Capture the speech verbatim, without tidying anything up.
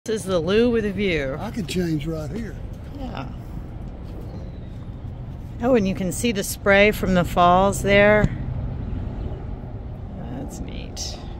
This is the loo with a view. I could change right here. Yeah. Oh, and you can see the spray from the falls there. That's neat.